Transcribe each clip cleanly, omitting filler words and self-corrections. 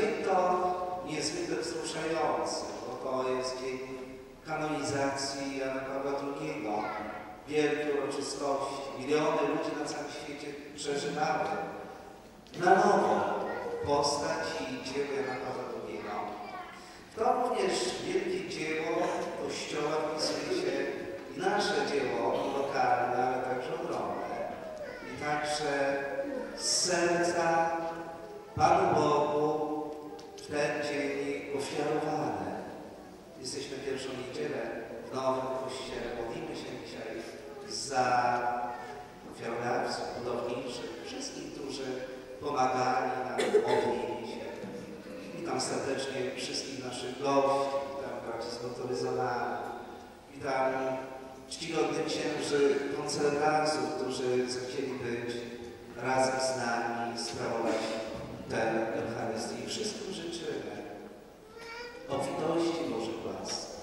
dzień to niezwykle wzruszający, bo to jest dzień kanonizacji Jana Pawła II, wielkie uroczystości. Miliony ludzi na całym świecie przeżywały na nowo postać i dzieło Jana Pawła II. To również wielkie dzieło Kościoła wpisuje się i nasze dzieło lokalne, ale także ogromne. I także z serca Panu Bogu w ten dzień ofiarowane. Jesteśmy pierwszą niedzielę w nowym Kościele. Modlimy się dzisiaj za ofiarodawców, budowniczych, wszystkich, którzy pomagali nam, modlili się. Witam serdecznie wszystkich naszych gości, witam braci zmotoryzowanych, witam czcigodnych księży koncelebrazów, którzy zechcieli być razem z nami, sprawować tę Eucharystię. I wszystkim życzymy obfitości Bożych łask.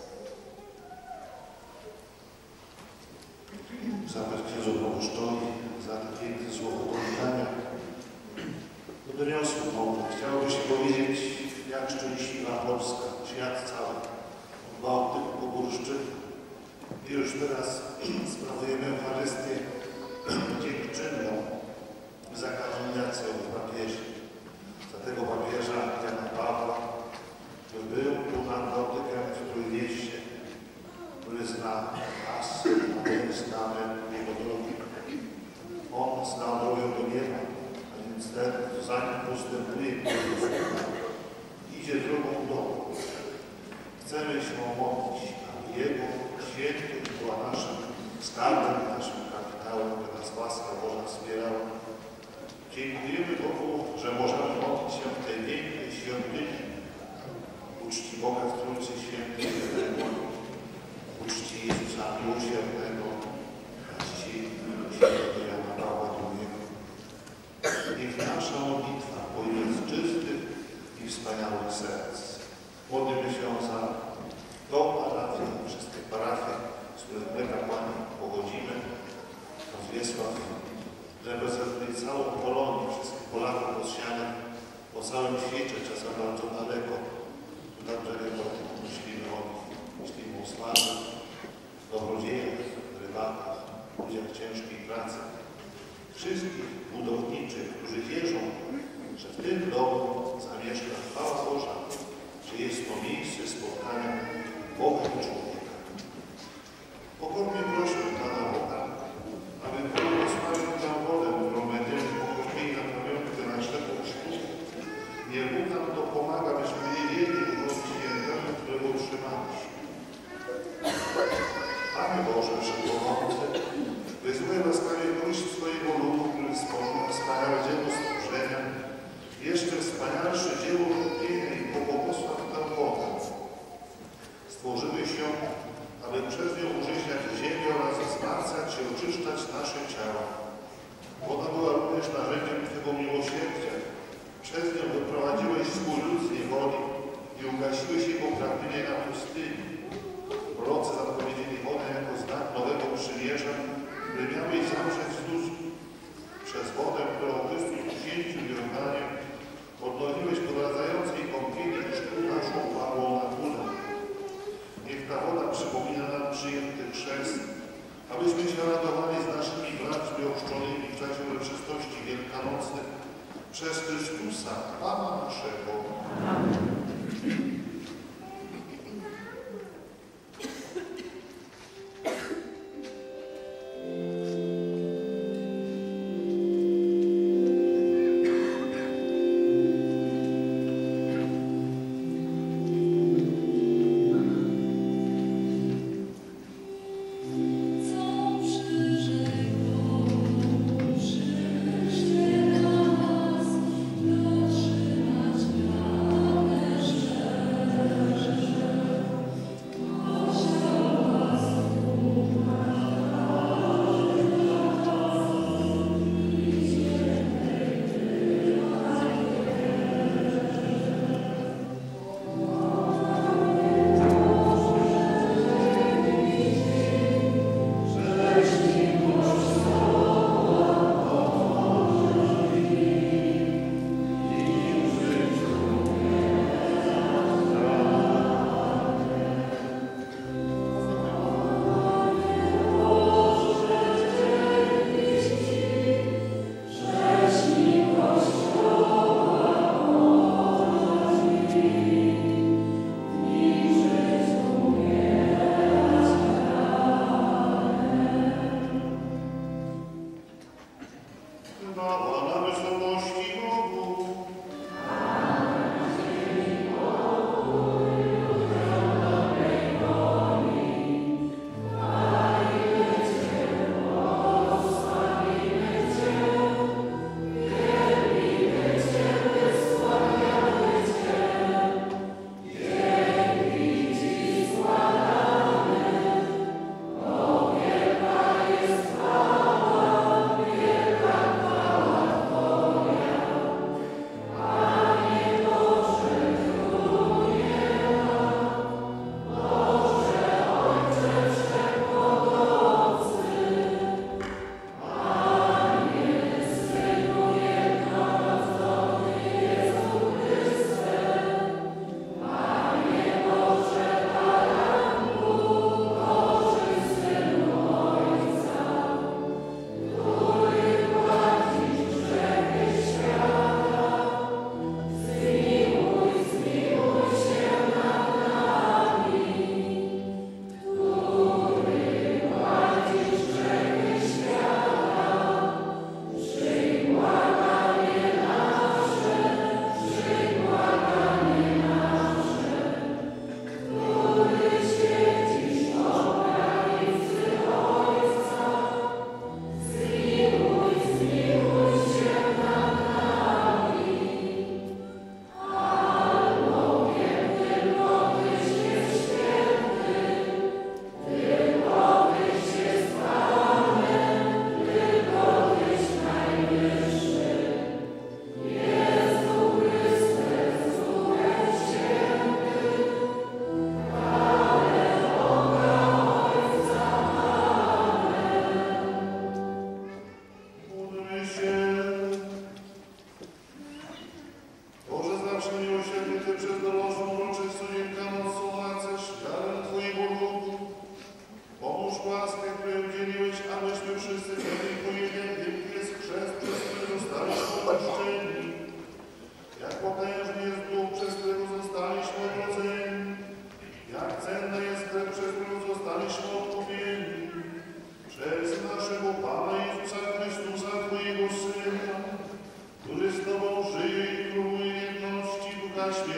Zabrać księżu proboszczowi za te piękne słowo powitania. To doniosło mowy. Chciałoby się powiedzieć, jak szczęśliwa Polska, świat cały. Od Bałtyku po Górszczyk. I już teraz sprawujemy Eucharystię dziękczynną za kanonizację papieży. Za tego papieża Jana Pawła, który był tu nam dotykiem w Trójmieście, który zna nas, a my znamy jego drogi. On zna drogę do nieba, a więc ten, zanim postępuje, idzie drogą domu. Chcemy się modlić, aby Jego świętość była naszym skarbem, naszym kapitałem, by nas łaska Boża wspierała. Dziękujemy Bogu, że możemy modlić się w tej pięknej świątyni, uczci Boga w Trójcy Świętej, uczci Jezusa Miłosiernego, uczci świętego Jana Pawła II. Niech nasza modlitwa płynie z czystych i wspaniałych serc. Modlimy się za tą parafię, wszystkie parafie, z których my kapłani pochodzimy, Wiesław, żeby zebrać całą Polonię, wszystkich Polaków rozsianych po całym świecie, czasem bardzo daleko. Tu także myślimy o nich, myślimy o sławach, dobrodziejach, rybakach, ludziach ciężkiej pracy. Wszystkich budowniczych, którzy wierzą, że w tym domu zamieszka chwała Boża, że jest to miejsce spotkania Boga i człowieka. Pokornie proszę Pana Boga, aby błogosławił tę wodę, którą będziemy pokornie na pamiątkę naszego chrztu. Niech Bóg nam to pomaga, byśmy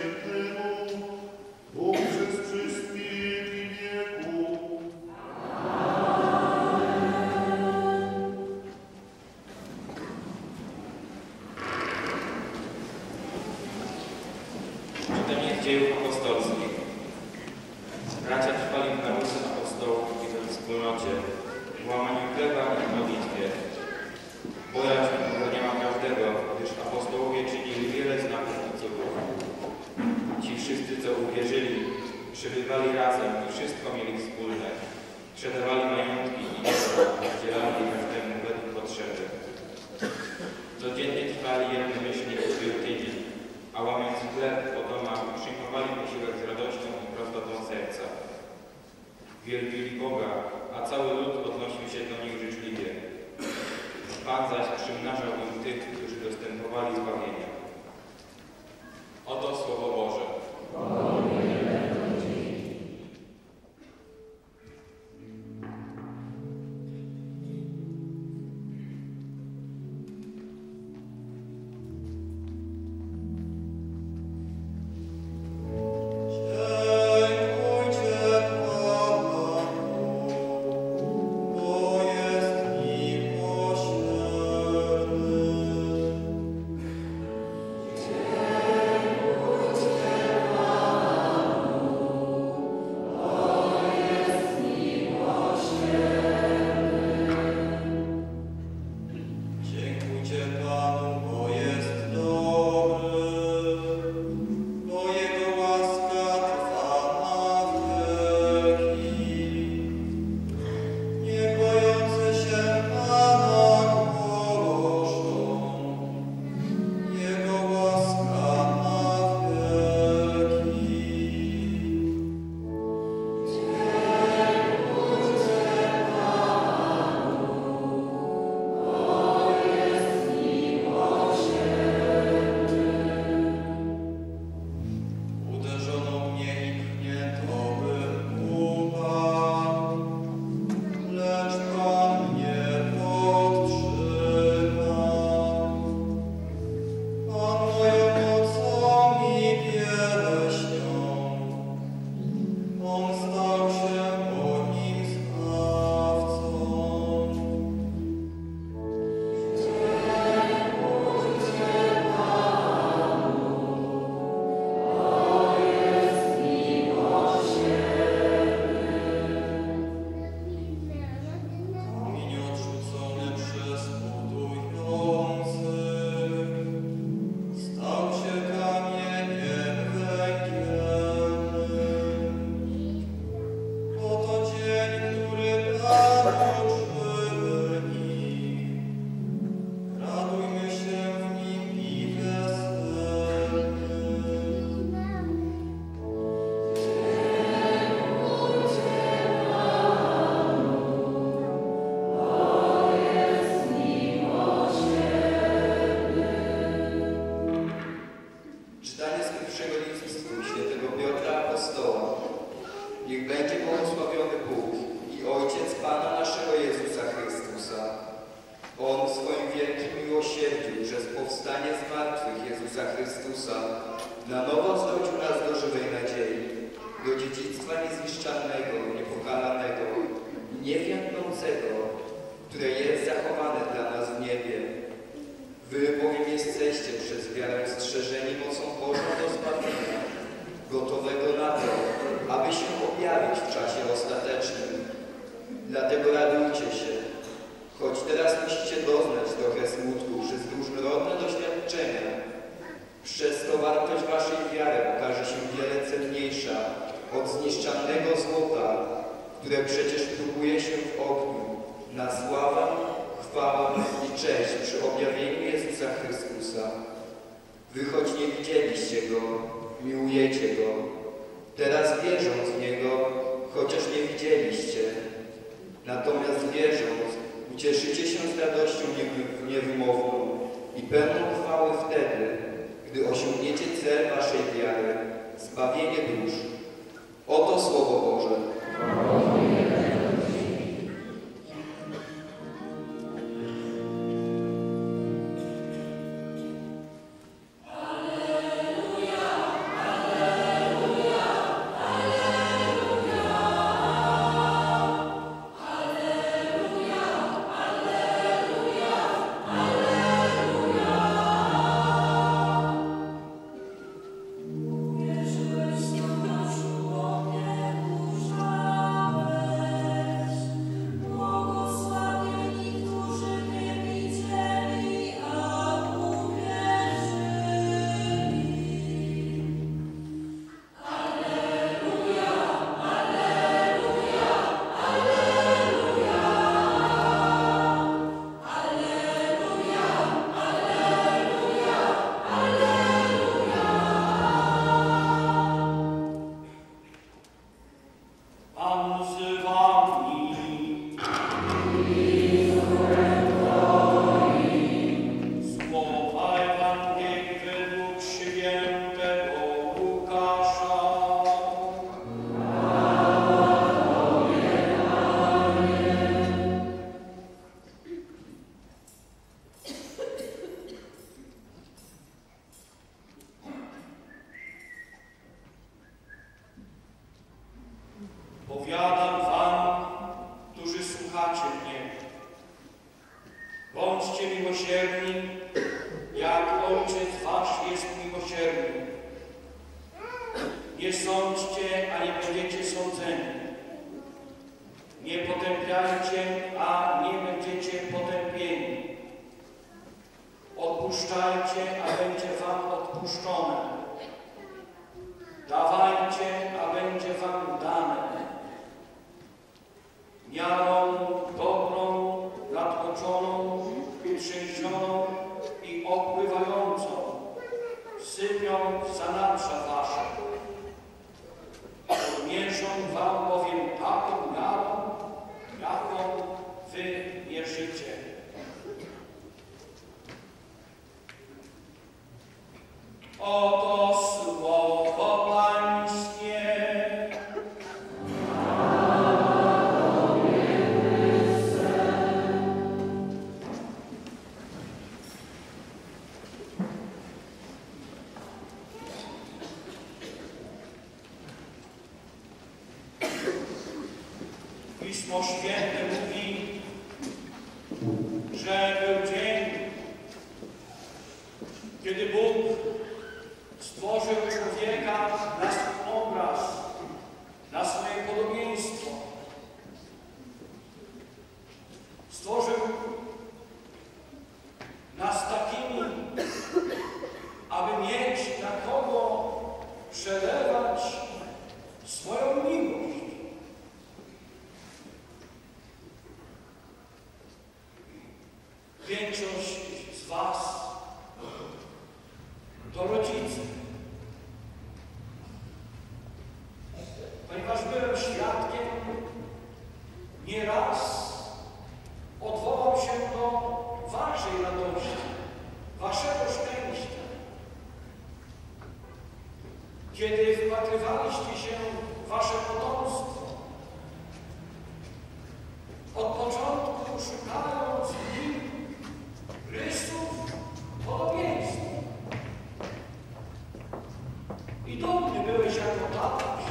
Świętemu, Bogu przez wszystkie wieki wieków. Czytanie z Dziejów Apostolskich. Bracia trwali w nauce apostołów i we wspólnocie, w łamaniu chleba i w modlitwie. Bojaźń ogarniała każdego, gdyż apostołowie czynili wiele znaków i cudów. Ci wszyscy, co uwierzyli, przebywali razem i wszystko mieli wspólne. Sprzedawali majątki i dobro, rozdzielali je każdemu według potrzeby. Codziennie trwali jednomyślnie w świątyni, a łamiąc chleb po domach, przyjmowali posiłek z radością i prostotą serca. Wielbili Boga, a cały lud odnosił się do nich życzliwie. Pan zaś przymnażał im tych, którzy dostępowali zbawienia. Oto Słowo Boże. Alleluja. Nie sądźcie, a nie będziecie sądzeni. Nie potępiajcie, a nie będziecie potępieni. Odpuszczajcie, a będzie wam odpuszczone. Dawajcie, a będzie wam dane. Miarą dobrą, nadtoczoną, trzęsioną i opływającą sypią zanadrza wasze. Odmierzą wam bowiem taką miarą, jaką wy mierzycie. Oto słowo Pańskie. Pismo Święte mówi, że był dzień, kiedy Bóg stworzył człowieka na swój obraz, na swoje podobieństwo. Stworzył nas takimi, aby mieć na kogo przelewać swoją miłość. Większość z was to rodzice. Ponieważ byłem świadkiem, nieraz odwołał się do waszej radości, waszego szczęścia. Kiedy wpatrywaliście się w wasze potomstwo, od początku szukając w nim rysów podobieństwa. I dumny byłeś jako tatuś.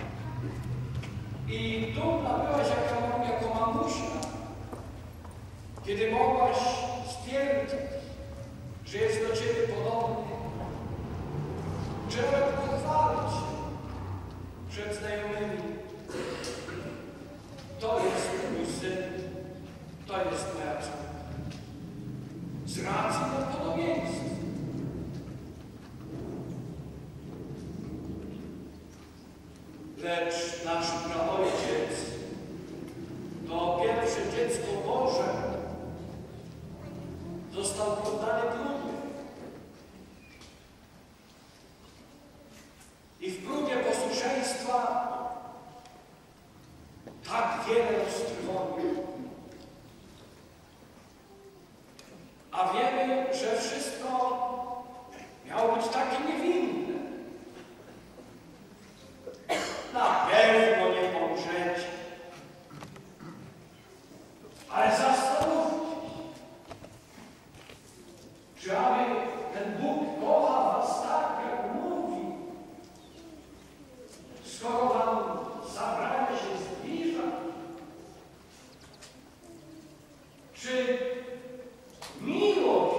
I dumna byłaś jako mamusia, kiedy mogłaś stwierdzić, że jest do ciebie podobny. Czy nawet pochwalić się przed znajomymi. To jest mój syn, to jest moja córka. Z racji na podobieństwo. Lecz nasz praojciec to pierwsze dziecko Boże został poddany próbie. I w próbie posłuszeństwa tak wiele roztrwonił. A wiemy, że wszystko miało być takie niewinne. Na pewno nie pomrzecie. Ale zastanówcie się, czy aby ten Bóg kocha was tak, jak mówi, skoro wam zabrania się zbliża? Czy miłość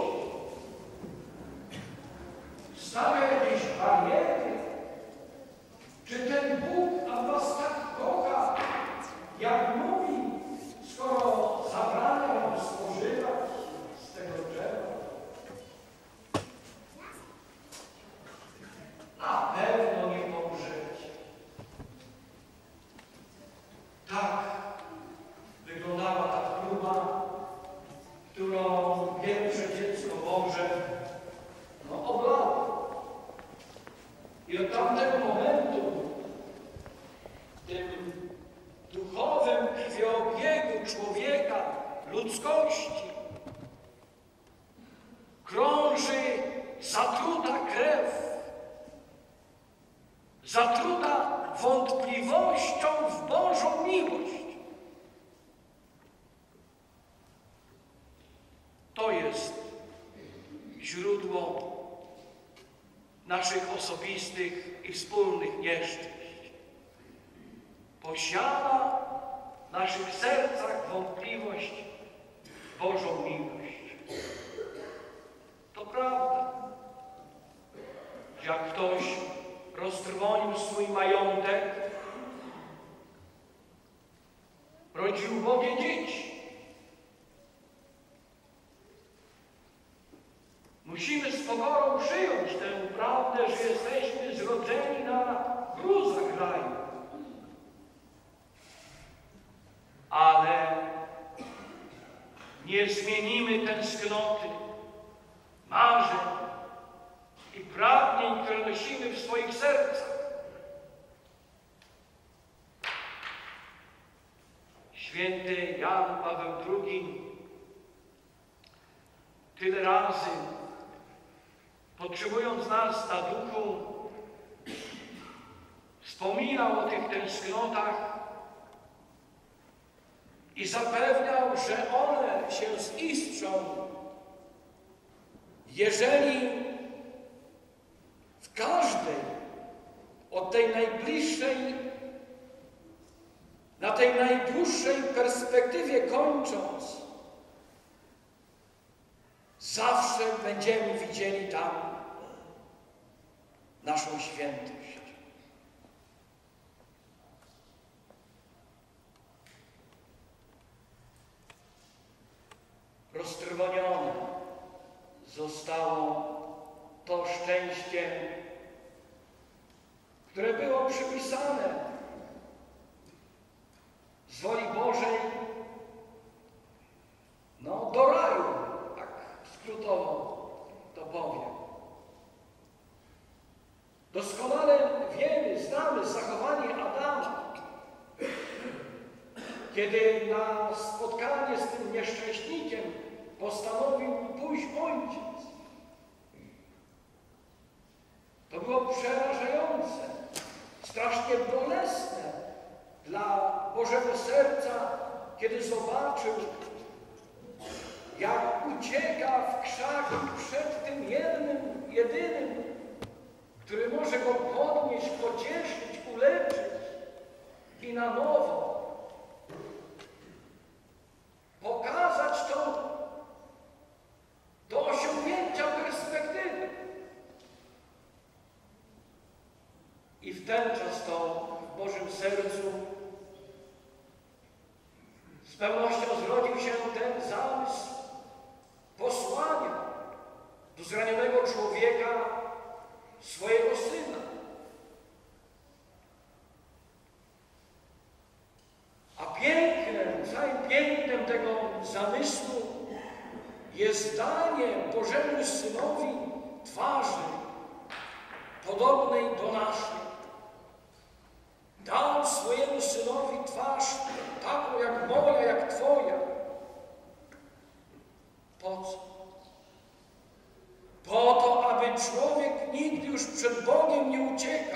stawia jakieś bariery? Czy ten Bóg was tak kocha, jak mówi, skoro zabrania wam spożywać z tego drzewa? Na pewno nie pomrzecie. Tak wyglądała ta próba, którą pierwsze dziecko Boże oblało. I od tamtego momentu w tym duchowym krwiobiegu człowieka, ludzkości, krąży zatruta krew, zatruta wątpliwością w Bożą miłość. To jest źródło naszych osobistych i wspólnych nieszczęść. Posiada w naszych sercach wątpliwość w Bożą miłość. To prawda, że jak ktoś roztrwonił swój majątek, rodził ubogie dzieci. Musimy z pokorą przyjąć tę prawdę, że jesteśmy zrodzeni na gruzach raju. Ale nie zmienimy tęsknoty, marzeń i pragnień, które nosimy w swoich sercach. Święty Jan Paweł II tyle razy, podtrzymując nas na duchu, wspominał o tych tęsknotach i zapewniał, że one się ziszczą, jeżeli w każdej, od tej najbliższej, na tej najdłuższej perspektywie kończąc, zawsze będziemy widzieli tam naszą świętość. Roztrwonione zostało to szczęście, które było przypisane z woli Bożej do raju, tak skrótowo to powiem. Doskonale wiemy, znamy zachowanie Adama, kiedy na spotkanie z tym nieszczęśnikiem postanowił pójść ojciec. To było przerażające, strasznie bolesne dla Bożego Serca, kiedy zobaczył, jak ucieka w krzaki przed tym jedynym, który może go podnieść, pocieszyć, uleczyć i na nowo pokazać do osiągnięcia perspektywy. I w ten czas to w Bożym sercu z pewnością zrodził się ten zamysł posłania do zranionego człowieka swojego Syna. A pięknem, całym pięknem tego zamysłu jest danie Bożemu Synowi twarzy podobnej do naszej. Dał swojemu Synowi twarz taką jak moja, jak Twoja. Po co? Po to, aby człowiek nigdy już przed Bogiem nie uciekał.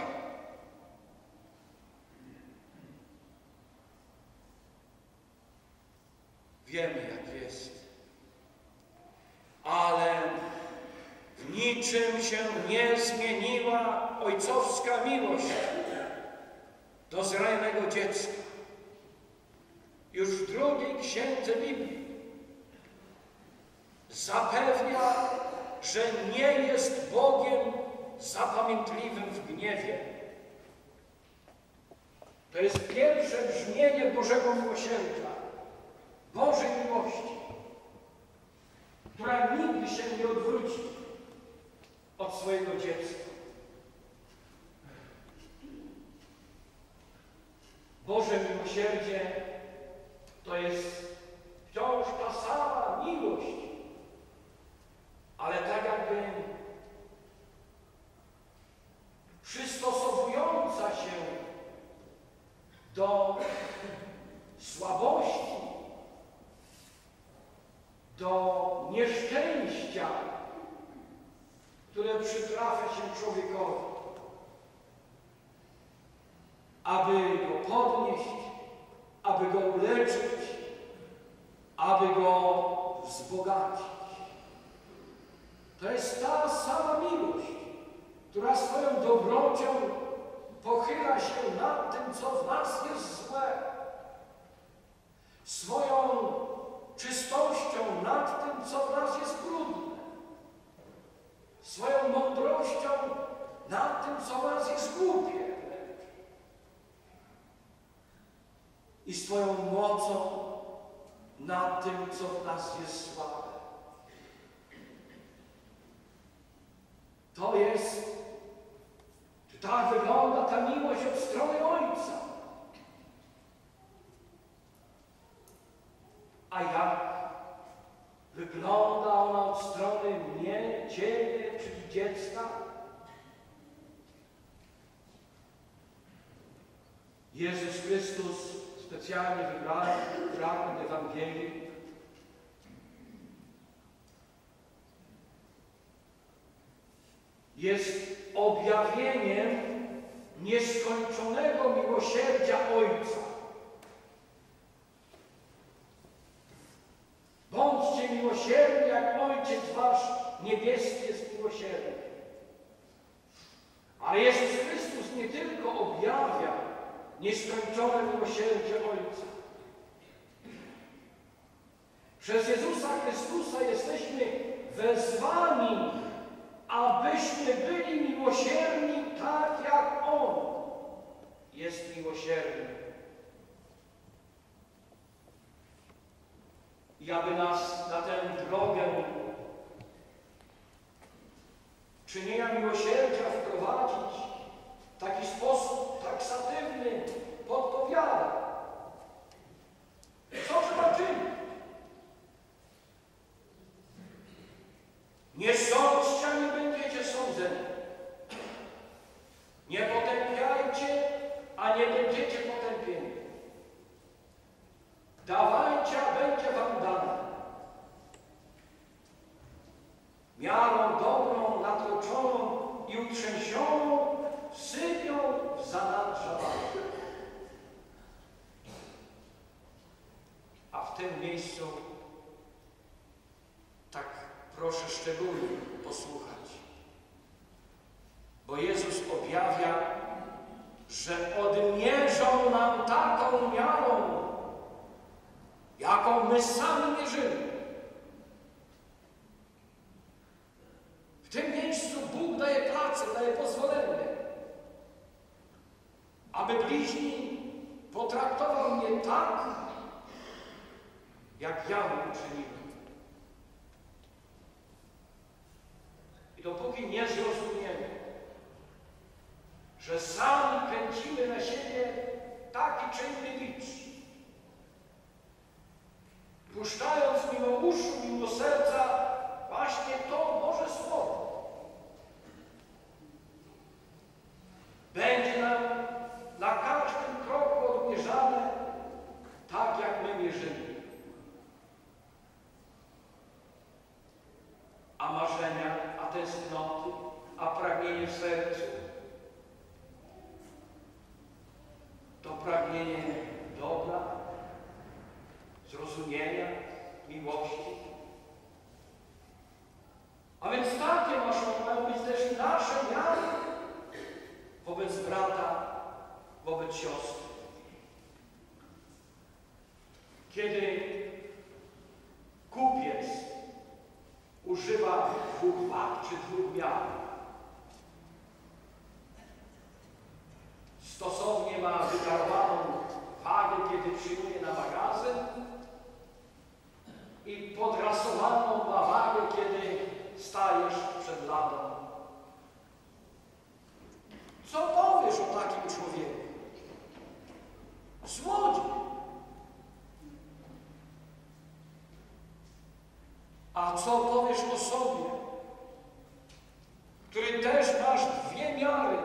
Wiemy, jak jest. Ale w niczym się nie zmieniła ojcowska miłość do zranionego dziecka. Już w drugiej księdze Biblii zapewnia, że nie jest Bogiem zapamiętliwym w gniewie. To jest pierwsze brzmienie Bożego miłosierdzia, Bożej miłości, która nigdy się nie odwróci od swojego dziecka. Boże miłosierdzie to jest wciąż ta sama miłość, ale tak jakby przystosowująca się do słabości, do nieszczęścia, które przytrafia się człowiekowi, aby go podnieść, aby go uleczyć, aby go wzbogacić. To jest ta sama miłość, która swoją dobrocią pochyla się nad tym, co w nas jest złe, swoją czystością nad tym, co w nas jest brudne, swoją mądrością nad tym, co w nas jest głupie. I swoją mocą nad tym, co w nas jest słabe. To jest, czy tak wygląda ta miłość od strony Ojca. A jak wygląda ona od strony mnie, Ciebie, czyli dziecka? Jezus Chrystus specjalnie wybrany fragment Ewangelii jest objawieniem nieskończonego miłosierdzia Ojca. Bądźcie miłosierni, jak Ojciec Wasz niebieski jest miłosierny. Ale Jezus Chrystus nie tylko objawia nieskończone miłosierdzie Ojca. Przez Jezusa Chrystusa jesteśmy wezwani, abyśmy byli miłosierni tak, jak On jest miłosierny. I aby nas na tę drogę czynienia miłosierdzia wprowadzić, w taki sposób taksatywny podpowiada. Co trzeba czynić? Nie sądźcie, a nie będziecie sądzeni. Nie potępiajcie, a nie będziecie potępieni. Dawajcie, a będzie wam dane. Miarą dobrą, natłoczoną i utrzęsioną sypią w zanadrza wasze. A w tym miejscu tak proszę szczególnie posłuchać, bo Jezus objawia, że odmierzą nam taką miarą, jaką my sami mierzymy. W tym miejscu Bóg daje pracę, daje pozwolenie, aby bliźni potraktował mnie tak, jak ja mu uczyniłem. I dopóki nie zrozumiemy, że sami kręcimy na siebie taki czy inny bicz, puszczając mimo uszu, mimo serca właśnie to Boże Słowo, będzie nam na każdym kroku odmierzane tak, jak my mierzymy. A marzenia, a tęsknoty, a pragnienie w sercu to pragnienie dobra, zrozumienia, miłości. A więc takie mają być też i nasze miary wobec brata, wobec siostry. Kiedy kupiec używa dwóch wag czy dwóch miar, stosownie ma wydarowaną wagę, kiedy przyjmuje na magazyn, i podrasowaną ma wagę, kiedy stajesz przed ladą. Co powiesz o takim człowieku? Złodziej. A co powiesz o sobie, który też masz dwie miary,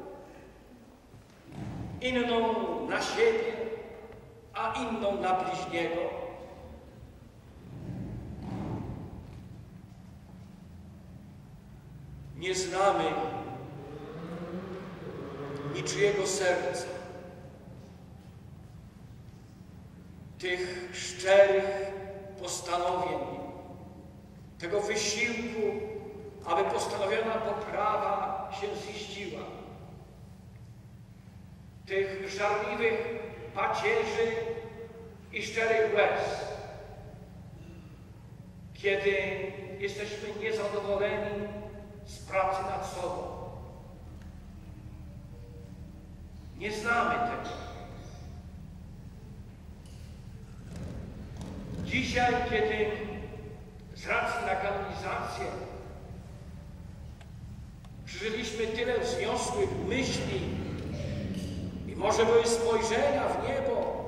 inną na siebie, a inną na bliźniego? Nie znamy niczyjego serca, tych szczerych postanowień, tego wysiłku, aby postanowiona poprawa się ziściła, tych żarliwych pacierzy i szczerych łez, kiedy jesteśmy niezadowoleni z pracy nad sobą, Nie znamy tego. Dzisiaj, kiedy z racji na kanonizację przeżyliśmy tyle wzniosłych myśli i może były spojrzenia w niebo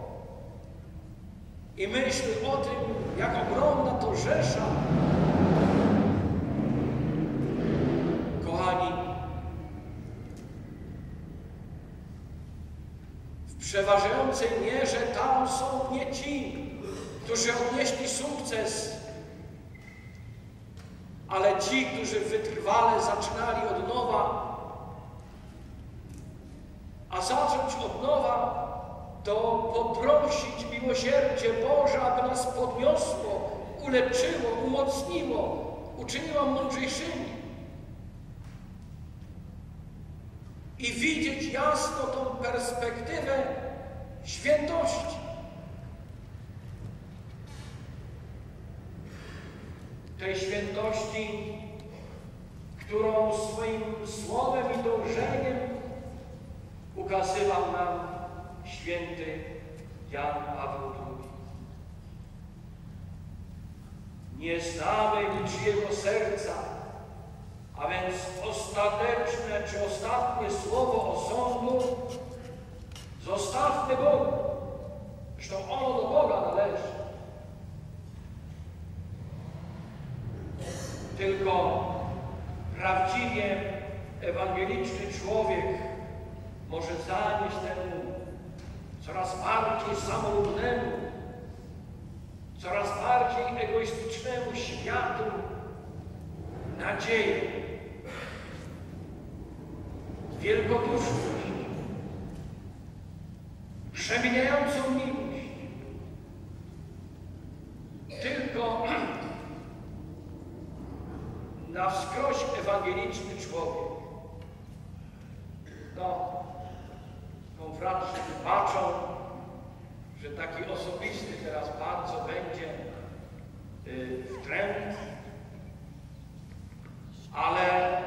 i myśli o tym, jak ogromna to rzesza. Kochani, w przeważającej mierze tam są nie ci, którzy odnieśli sukces, ale ci, którzy wytrwale zaczynali od nowa. A zacząć od nowa to poprosić miłosierdzie Boże, aby nas podniosło, uleczyło, umocniło, uczyniło mądrzejszymi. I widzieć jasno tą perspektywę świętości. Tej świętości, którą swoim słowem i dążeniem ukazywał nam święty Jan Paweł II. Nie znamy niczyjego serca, a więc ostateczne czy ostatnie słowo osądu zostawmy Bogu. Zresztą ono do Boga należy. Tylko prawdziwie ewangeliczny człowiek może zanieść temu coraz bardziej samolubnemu, coraz bardziej egoistycznemu światu nadzieję, wielkoduszność, przemieniającą miłość. Tylko na wskroś ewangeliczny człowiek. No, konfraci baczą, że taki osobisty teraz bardzo będzie wtręt, ale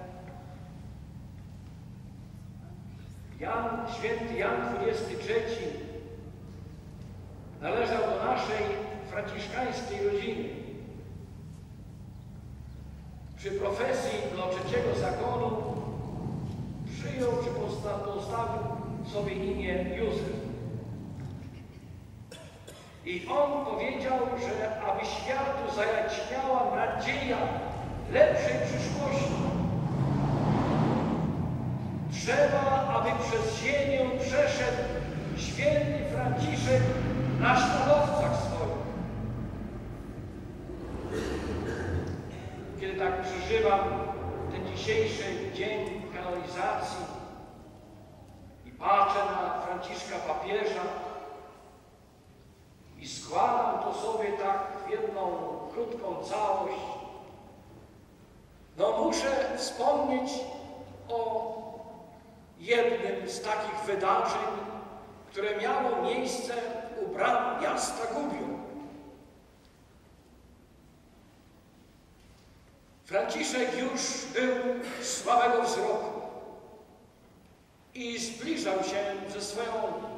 święty Jan XXIII należał do naszej franciszkańskiej rodziny. Przy profesji do trzeciego zakonu przyjął czy postawił sobie imię Józef. I on powiedział, że aby światu zajaśniała nadzieja lepszej przyszłości, trzeba, aby przez ziemię przeszedł święty Franciszek na śladowcach swoich. Kiedy tak przeżywam ten dzisiejszy dzień kanonizacji i patrzę na Franciszka papieża i składam to sobie tak w jedną krótką całość, no muszę wspomnieć o jednym z takich wydarzeń, które miało miejsce u bram miasta Gubią. Franciszek już był słabego wzroku i zbliżał się ze swoją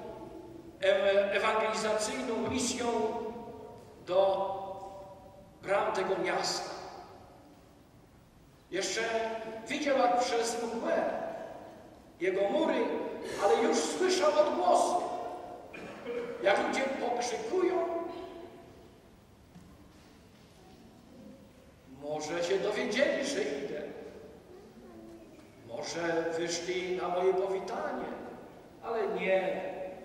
ewangelizacyjną misją do bram tego miasta. Jeszcze widział jak przez mgłę jego mury, ale już słyszał odgłosy, jak ludzie pokrzykują. Może się dowiedzieli, że idę. Może wyszli na moje powitanie, ale nie.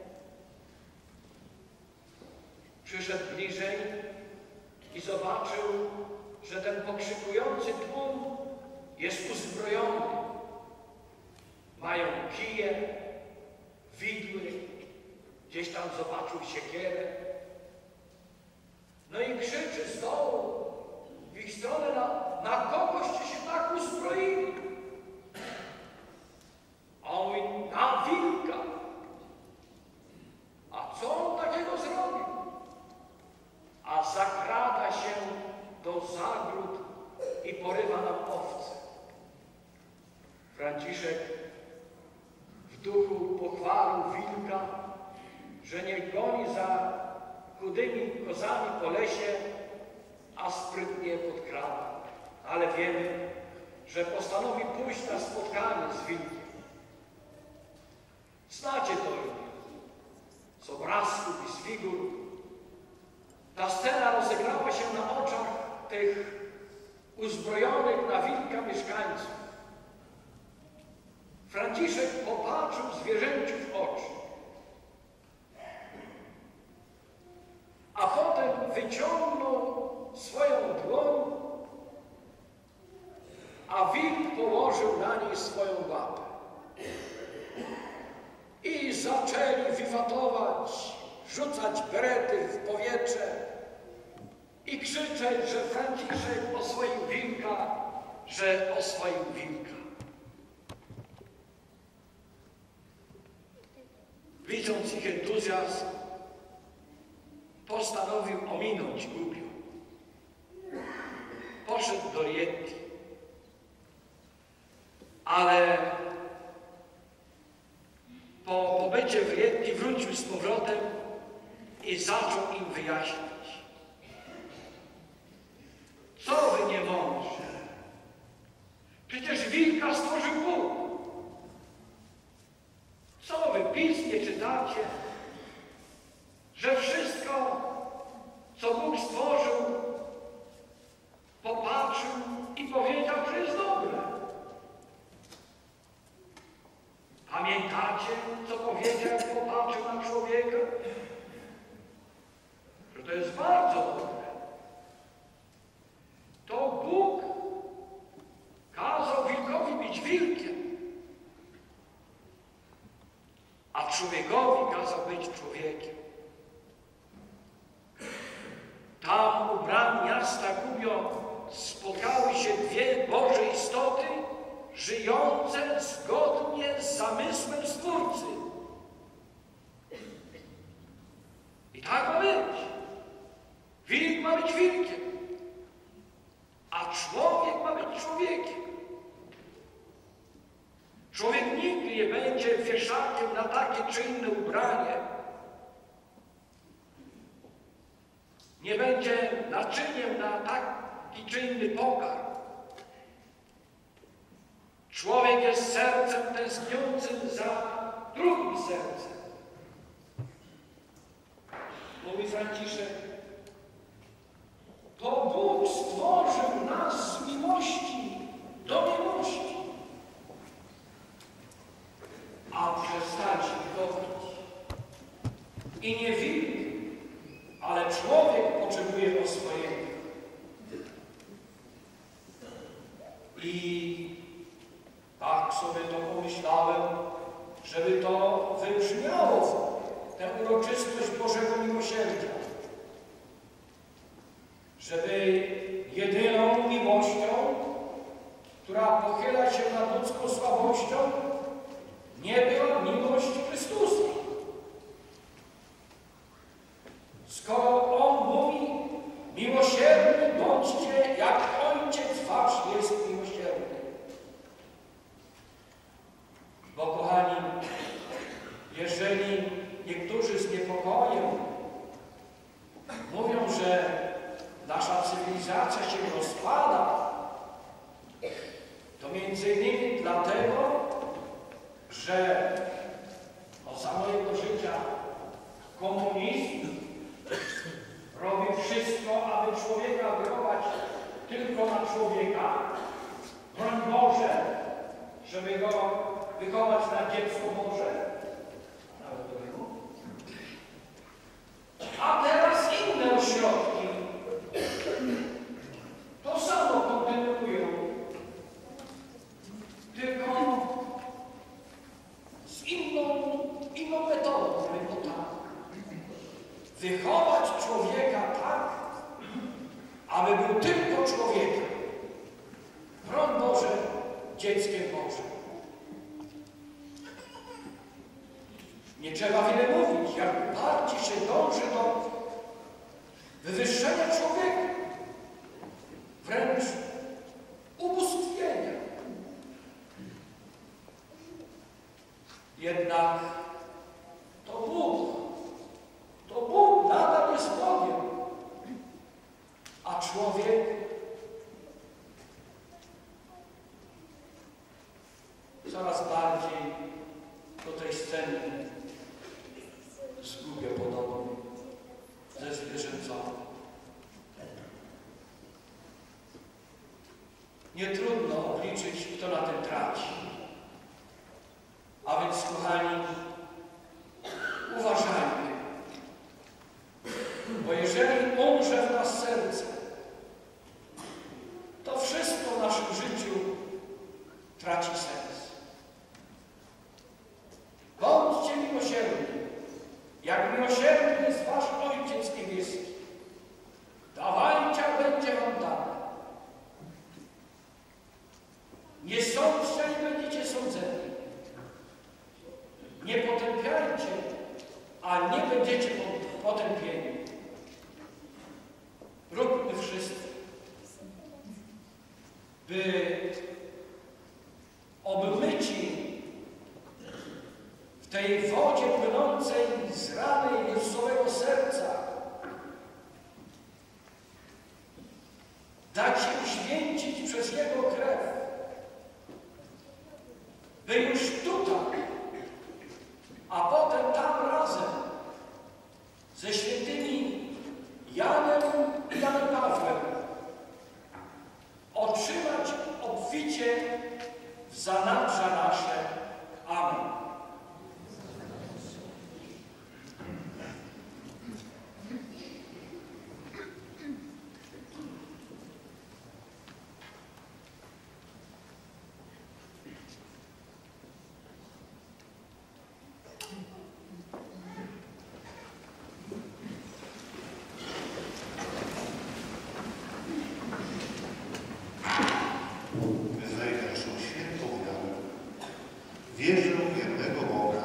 Przyszedł bliżej i zobaczył, że ten pokrzykujący tłum jest uzbrojony. Mają kije, widły, gdzieś tam zobaczył siekierę. No i krzyczy z dołu w ich stronę, na kogoście się tak uzbroili. A on mówi, na wilka. A co on takiego zrobił? A zakrada się do zagród i porywa nam owce. Franciszek w duchu pochwały chwalił wilka, że nie goni za chudymi kozami po lesie, a sprytnie podkrada. Ale wiemy, że postanowi pójść na spotkanie z wilkiem. Znacie to z obrazków i z figur. Ta scena rozegrała się na oczach tych uzbrojonych na wilka mieszkańców. Franciszek popatrzył zwierzęciu w oczy, a potem wyciągnął swoją dłoń, a wilk położył na niej swoją łapę. I zaczęli wiwatować, rzucać berety w powietrze i krzyczeć, że Franciszek oswoił wilka, że oswoił wilka. Widząc ich entuzjazm, postanowił ominąć głupią. Poszedł do Rietti, ale po pobycie w Rietti wrócił z powrotem i zaczął im wyjaśnić. Co wy niemądrzy? Przecież wilka stworzył Bóg. Co wy pism nie czytacie? Że wszystko, co Bóg stworzył, popatrzył i powiedział, że jest dobre. Pamiętacie, co powiedział, jak popatrzył na człowieka? Że to jest bardzo dobre. To Bóg kazał wilkowi być wilkiem, a człowiekowi kazał być człowiekiem. Tam u bram miasta Gubbio spotkały się dwie Boże istoty, żyjące zgodnie z zamysłem Stwórcy. I tak ma być. Wilk ma być wilkiem, a człowiek ma być człowiekiem. Człowiek nigdy nie będzie wieszakiem na takie czy inne ubranie. Nie będzie naczyniem na taki czy inny pokarm. Człowiek jest sercem tęskniącym za drugim sercem. Mówi Franciszek, to Bóg stworzył nas z miłości do miłości. A przestańcie godzić. I nie wilk, ale człowiek potrzebuje oswojenia. I tak sobie to pomyślałem, żeby to wybrzmiało, tę uroczystość Bożego Miłosierdzia. Żeby jedyną miłością, która pochyla się nad ludzką słabością, nie była miłość Chrystusa. Skoro On mówi, miłosierni bądźcie, jak Ojciec Wasz jest miłosierny. Bo kochani, jeżeli niektórzy z niepokojem mówią, że nasza cywilizacja się rozpada, to między innymi dlatego, że od samego życia komunizm robi wszystko, aby człowieka wychować tylko na człowieka. Broń Boże, żeby go wychować na dziecko Boże. A teraz inne ośrodki to samo kontynuują, tylko z inną metodą, powiem tak. Wychować człowieka tak, aby był tylko człowiekiem. Broń Boże, dzieckiem Bożym. Nie trzeba wiele mówić, jak bardziej się dąży do wywyższenia człowieka, wręcz ubóstwienia. Jednak bezcenny, zgubie podobny ze zwierzęcami. Nie trudno obliczyć, kto na tym traci. A więc, kochani, uważajmy, bo jeżeli umrze w nas serce, to wszystko w naszym życiu traci sens. Bądźcie miłosierni, jak miłosierny jest wasz Ojciec Niebieski. Dawajcie, a będzie wam dane. Nie sądźcie i będziecie sądzeni. Nie potępiajcie, a nie będziecie potępieni. Róbmy wszyscy, by obmyci w tej wodzie płynącej z rany Jezusowego serca dać się uświęcić przez Jego krew, by już tutaj, a potem tam razem ze świętymi Janem i Janem Pawłem otrzymać obficie w zanadrza nasze. Amen. Wierzę w jednego Boga.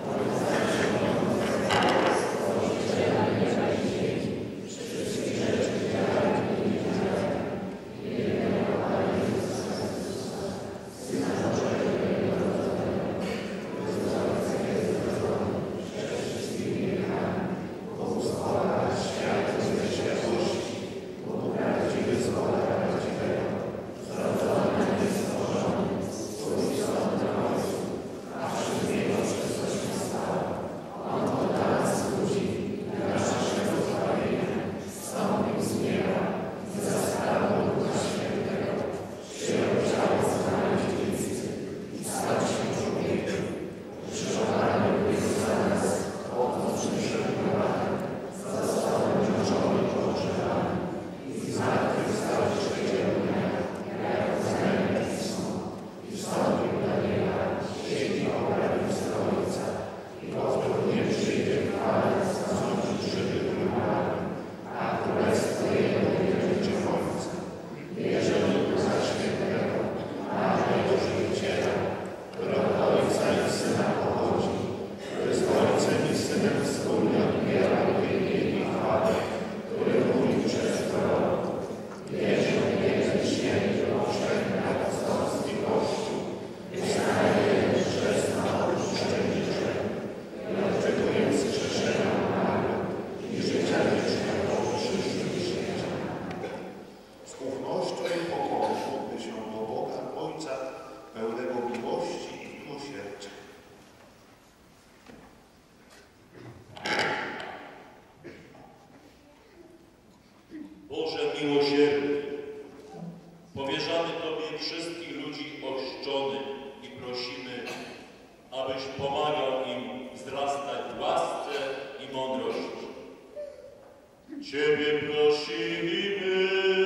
Boże miłosierny, powierzamy Tobie wszystkich ludzi ochrzczonych i prosimy, abyś pomagał im wzrastać w łasce i mądrości. Ciebie prosimy.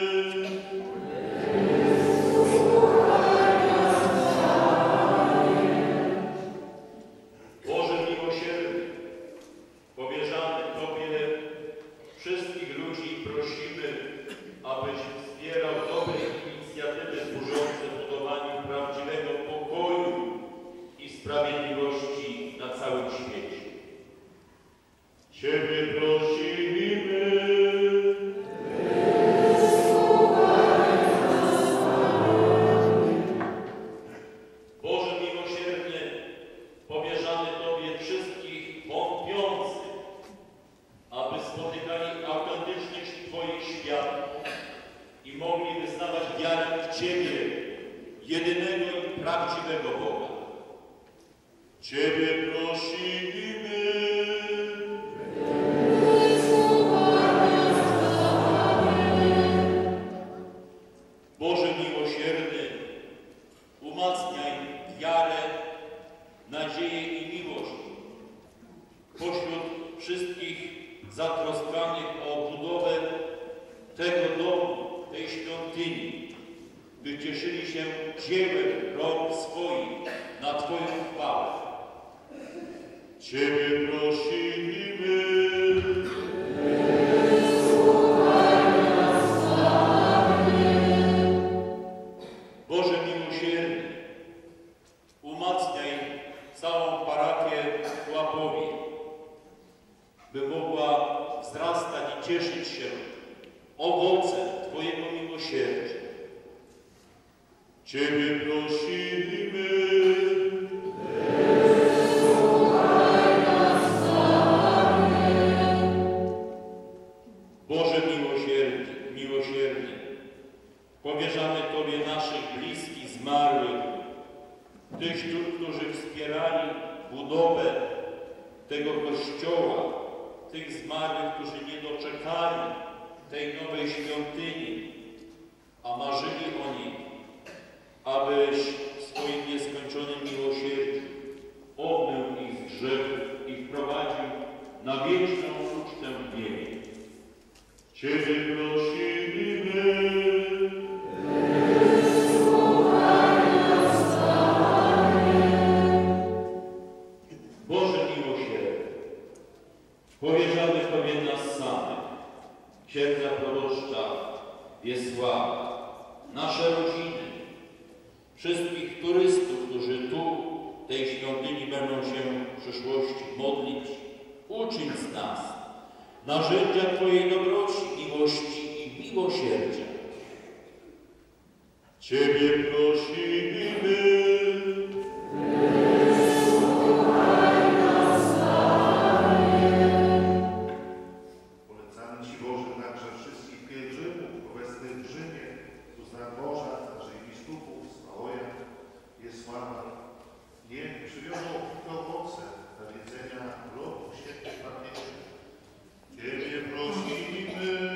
Boże miłosierny, powierzamy Tobie wszystkich ludzi i prosimy, abyś wspierał dobre inicjatywy służące budowaniu prawdziwego pokoju i sprawiedliwości na całym świecie. Ciebie prosimy. Boże miłosiernie, powierzamy Tobie wszystkich wątpiących, aby spotykali autentyczność Twoich światów i mogli wyznawać wiarę w Ciebie, jedynego i prawdziwego Boga. Ciebie prosimy. prosimy. Boże miłosierny, umacniaj wiarę, nadzieję i miłość pośród wszystkich zatroskanych o budowę tego domu, tej świątyni, by cieszyli się dziełem rąk swoich na Twoją chwałę. Ciebie prosimy. Boże miłosierny, umacniaj całą parafię w Łapowie, by mogła wzrastać i cieszyć się owocem Twojego miłosierdzia. Ciebie prosimy. Boże miłosierny, powierzamy Tobie naszych bliskich zmarłych, tych, którzy wspierali budowę tego Kościoła, tych zmarłych, którzy nie doczekali tej nowej świątyni, a marzyli o niej, abyś w swoim nieskończonym miłosierdziu obmył ich z grzechów i wprowadził na wieczną ucztę w niebie. Ciebie prosimy. Boże miłosierny, powierzamy Tobie nas samych, księdza proboszcza Wiesława, nasze rodziny, wszystkich turystów, którzy tu, w tej świątyni, będą się w przyszłości modlić. Uczyń z nas narzędzia Twojej dobroci, miłości i miłosierdzia. Ciebie prosimy. Polecamy Ci, Boże, także wszystkich pielgrzymów obecnych w Rzymie, tu z nadmorza, także i biskupów z Małoja, Wiesława. Niech przywiozą te owoce dla wiedzenia roku świętych papieży. Ciebie prosimy.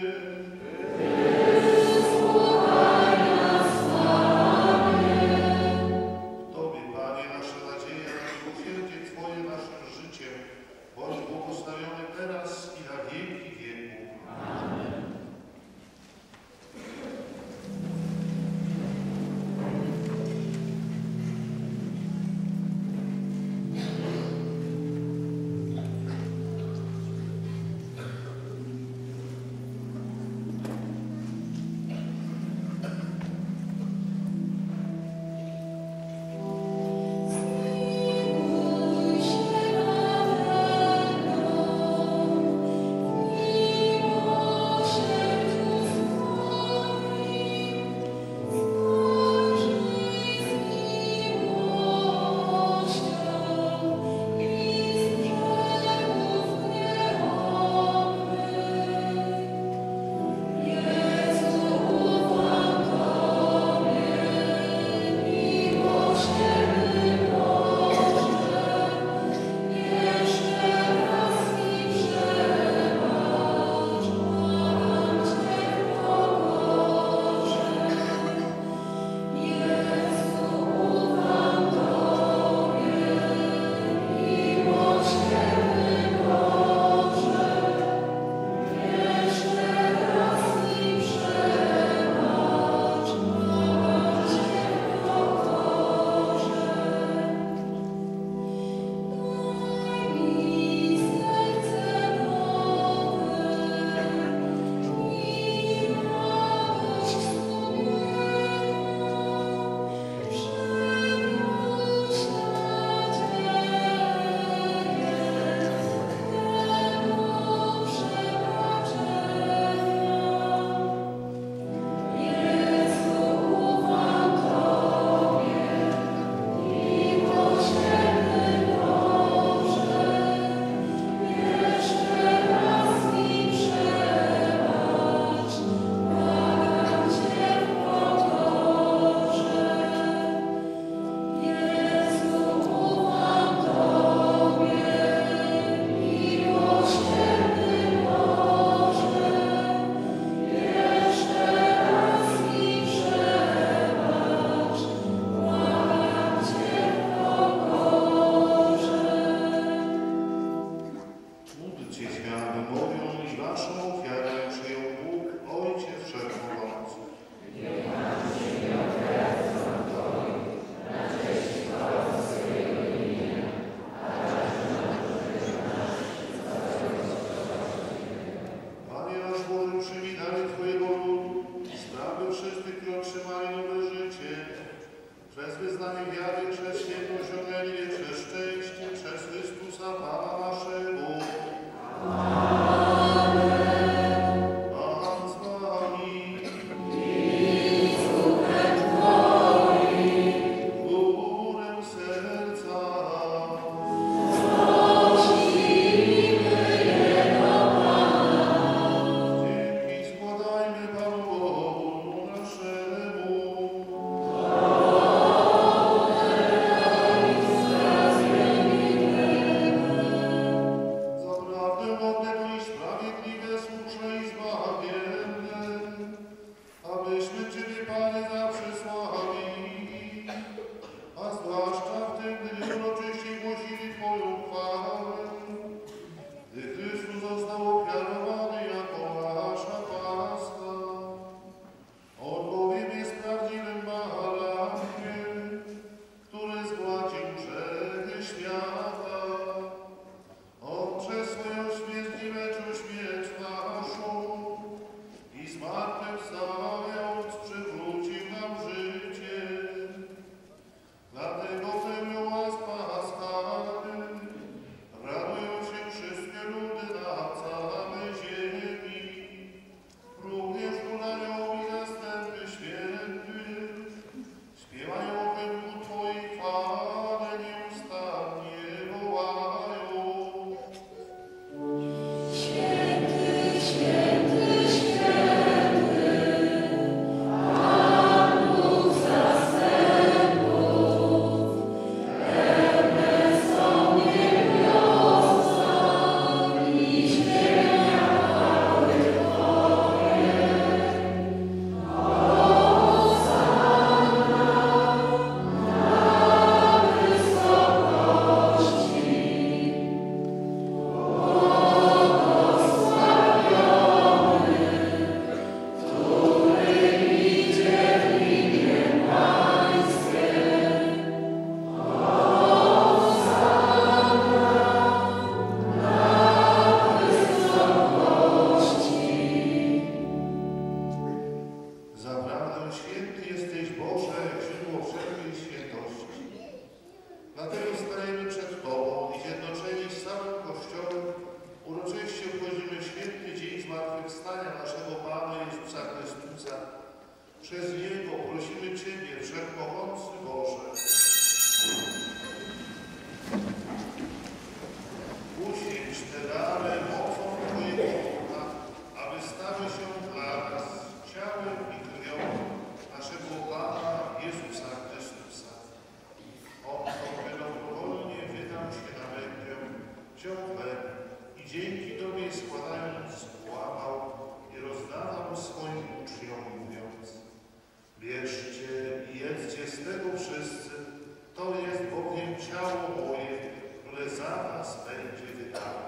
uświęć te dary mocą Twojego ducha, aby stały się dla nas ciałem i krwią naszego Pana Jezusa Chrystusa. On to dobrowolnie wydał się na węgiel, wziął chleb i dzięki Tobie składając łamał i rozdawał swoim uczniom, mówiąc: bierzcie i jedzcie z tego wszyscy, to jest bowiem ciało moje, które za was będzie wydane.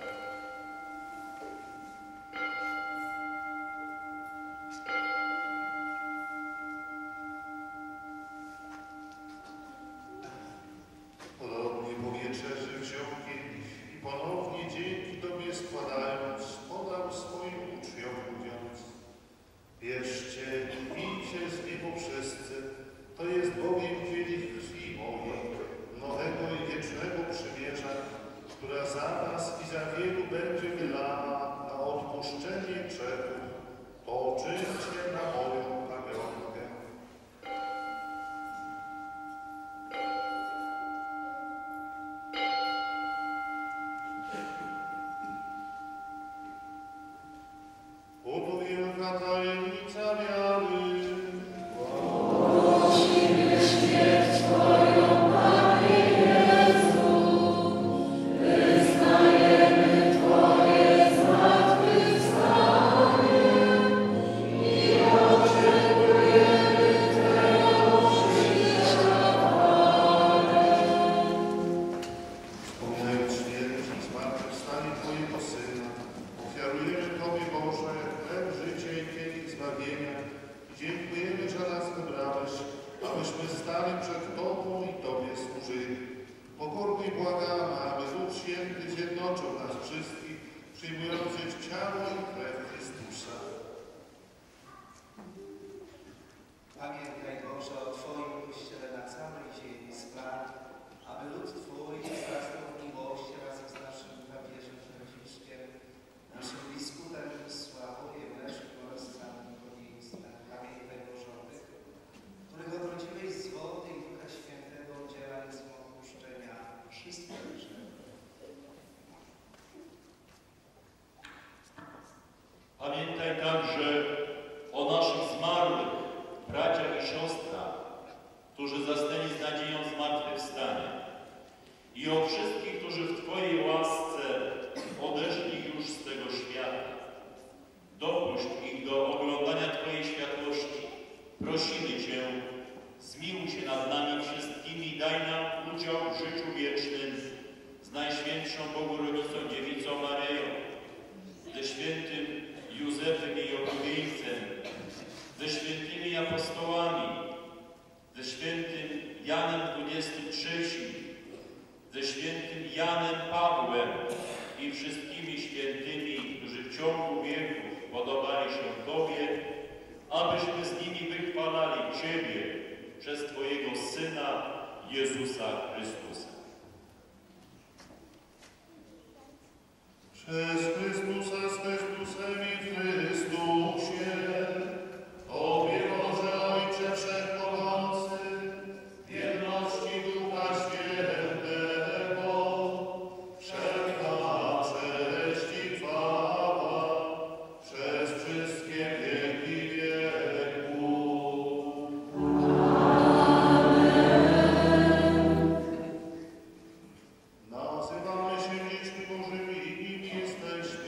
Podobnie po wieczerzy wziął kielich i ponownie dzięki Tobie składając, podał swoim uczniom, mówiąc: bierzcie i pijcie z niego wszyscy, to jest bowiem kielich krwi mojej, nowego i wiecznego przymierza, która za was i za wielu będzie wylana na odpuszczenie grzechów. To czyńcie na moją pamiątkę. Oto wielka tajemnica wiary. Wspominając śmierć i zmartwychwstanie Twojego Syna, ofiarujemy Tobie, Boże, chleb życia i kielich zbawienia i dziękujemy, że nas wybrałeś, abyśmy stali przed Tobą i Tobie służyli. Pokornie błagamy, aby Duch Święty zjednoczył nas wszystkich, przyjmujących ciało i krew Chrystusa. Pamiętaj, Boże, o Twoim Kościele na całej ziemi, spraw, aby lud Twój wzrastał w miłości razem z naszym papieżem Franciszkiem, naszym biskupem Sławojem Leszkiem oraz całym rodzeństwem. Pamiętaj, Boże, o tych, których odrodziłeś z wody i Ducha Świętego, udzielając mu odpuszczenia wszystkich grzechów. Pamiętaj także o naszych zmarłych braciach i siostrach, którzy zasnęli z nadzieją zmartwychwstania, i o wszystkich, którzy w Twojej łasce odeszli już z tego świata. Dopuść ich do oglądania Twojej światłości. Prosimy Cię, zmiłuj się nad nami wszystkimi i daj nam udział w życiu wiecznym z Najświętszą Bogorodzicą Dziewicą Maryją, ze świętym Józefem i Okowieńcem, ze świętymi apostołami, ze świętym Janem XXIII, ze świętym Janem Pawłem i wszystkimi świętymi, którzy w ciągu wieków podobali się Tobie, abyśmy z nimi wychwalali Ciebie przez Twojego Syna Jezusa Chrystusa. Przez Chrystusa, z Chrystusem i w Chrystusie, Tobie, Boże Ojcze Wszechmogący, w jedności Ducha Świętego, wszelka cześć i chwała przez wszystkie wieki wieków. Nazywamy się dziećmi Bożymi i nim jesteśmy.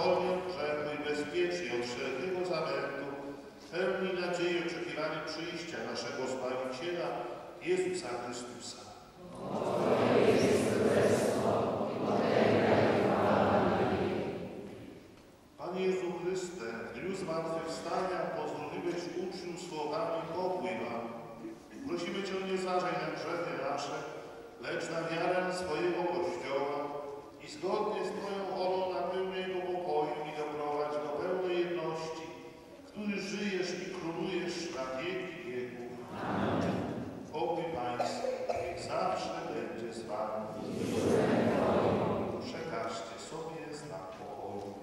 wolni od grzechu i bezpieczni od wszelkiego zamętu, pełni nadziei oczekiwani przyjścia naszego Zbawiciela, Jezusa Chrystusa. Panie Jezu Chryste, w dniu zmartwychwstania pozdrowiłeś uczniów słowami pokój wam. Prosimy Cię, nie zważaj na grzechy nasze, lecz na wiarę swojego Kościoła i zgodnie z Twoją wolą napełnij Jego pokoju i doprowadź do pełnej jedności, który żyjesz i królujesz na wieki wieków. Amen. Pokój Pański niech zawsze będzie z Wami. Przekażcie sobie znak pokoju.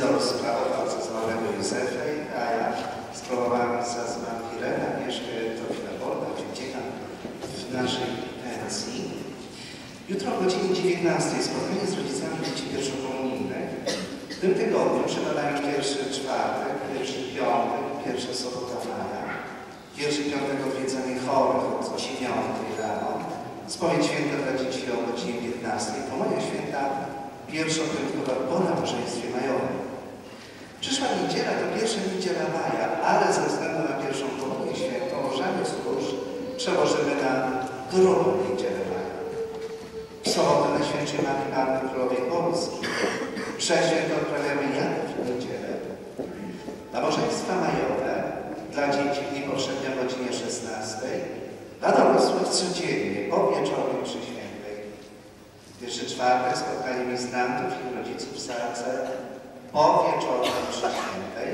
Izdor sprawował za zmarłego Józefa i Kaja, sprawowała za zmarłych Irena, Mieszkę, Teofila Bolda, dziekan w naszej pensji. Jutro o godzinie 19 spotkanie z rodzicami dzieci pierwszokomunijnych. W tym tygodniu przypadają pierwszy czwartek, pierwszy piątek, pierwsza sobota maja. Pierwszy piątek odwiedzenie chorych od 9 rano. Spowiedź święta dla dzieci o godzinie 15. Komunia święta pierwszopiątkowa po nabożeństwie majowym. Przyszła niedziela to pierwsza niedziela maja, ale ze względu na pierwszą komunię świętą różanie służb przełożymy na drugą niedzielę maja. W sobotę Najświętszej Marii Panny Królowej Polski. Prześwięt odprawiamy Janów w niedzielę. Nabożeństwa majowe dla dzieci w niepowszedniej o godzinie 16. Dla dorosłych codziennie po wieczornej mszy świętej. Pierwszy czwartek spotkanie ministrantów i rodziców w Sarce po wieczornej mszy świętej.